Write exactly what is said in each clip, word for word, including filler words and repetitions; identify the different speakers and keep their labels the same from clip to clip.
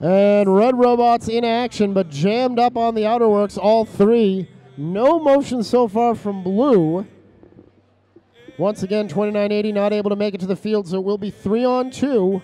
Speaker 1: And Red Robots in action, but jammed up on the outer works, all three. No motion so far from Blue. Once again, twenty-nine eighty not able to make it to the field, so it will be three on two.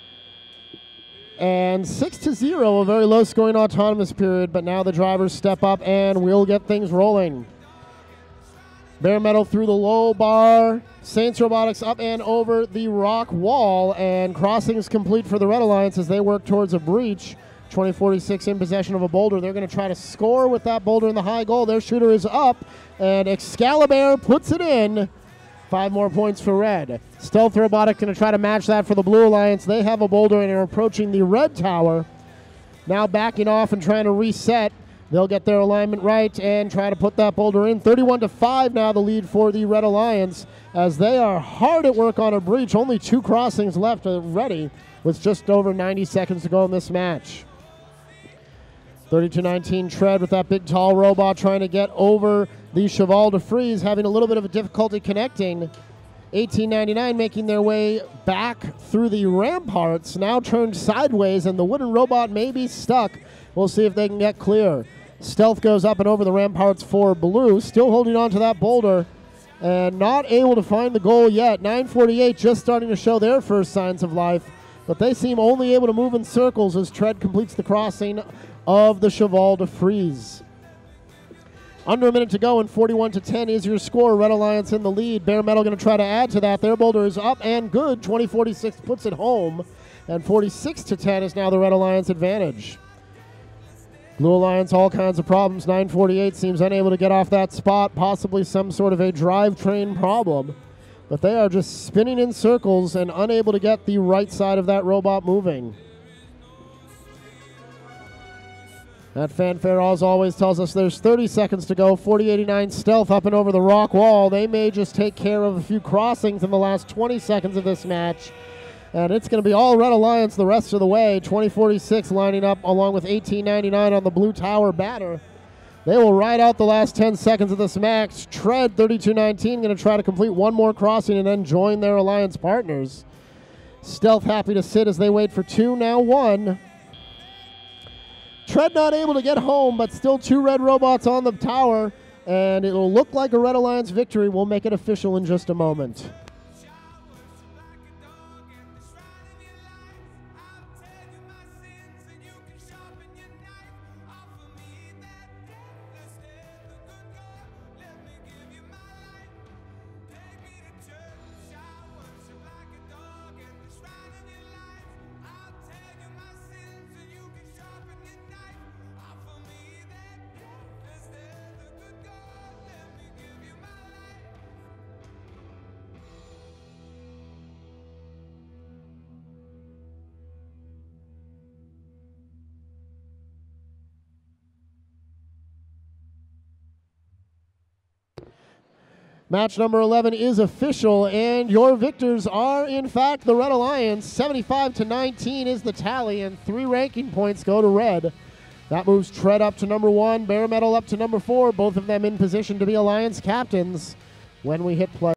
Speaker 1: And six to zero, a very low-scoring autonomous period, but now the drivers step up and we'll get things rolling. Bare Metal through the low bar. Saints Robotics up and over the rock wall, and crossings complete for the Red Alliance as they work towards a breach. twenty forty-six in possession of a boulder. They're going to try to score with that boulder in the high goal. Their shooter is up, and Excalibur puts it in. Five more points for Red. Stealth Robotic going to try to match that for the Blue Alliance. They have a boulder and are approaching the Red Tower. Now backing off and trying to reset. They'll get their alignment right and try to put that boulder in. thirty-one to five now the lead for the Red Alliance as they are hard at work on a breach. Only two crossings left already with just over ninety seconds to go in this match. thirty-two nineteen Tread with that big tall robot trying to get over the Cheval de Frise, having a little bit of a difficulty connecting. eighteen ninety-nine making their way back through the ramparts, now turned sideways, and the wooden robot may be stuck. We'll see if they can get clear. Stealth goes up and over the ramparts for Blue, still holding on to that boulder and not able to find the goal yet. nine forty-eight just starting to show their first signs of life, but they seem only able to move in circles as Tread completes the crossing of the Cheval de Frise. Under a minute to go, and forty-one to ten is your score. Red Alliance in the lead. Bare Metal going to try to add to that. Their boulder is up and good. twenty forty-six puts it home, and forty-six to ten is now the Red Alliance advantage. Blue Alliance, all kinds of problems. nine forty-eight seems unable to get off that spot, possibly some sort of a drivetrain problem. But they are just spinning in circles and unable to get the right side of that robot moving. That fanfare, as always, tells us there's thirty seconds to go. forty eighty-nine Stealth up and over the rock wall. They may just take care of a few crossings in the last twenty seconds of this match. And it's going to be all Red Alliance the rest of the way. twenty forty-six lining up along with eighteen ninety-nine on the Blue Tower batter. They will ride out the last ten seconds of this match. Tread, thirty-two nineteen, going to try to complete one more crossing and then join their Alliance partners. Stealth happy to sit as they wait for two, now one. Tread not able to get home, but still two Red Robots on the tower, and it'll look like a Red Alliance victory. We'll make it official in just a moment. Match number eleven is official, and your victors are, in fact, the Red Alliance. seventy-five to nineteen is the tally, and three ranking points go to Red. That moves Tread up to number one, Bare Metal up to number four, both of them in position to be Alliance captains when we hit play.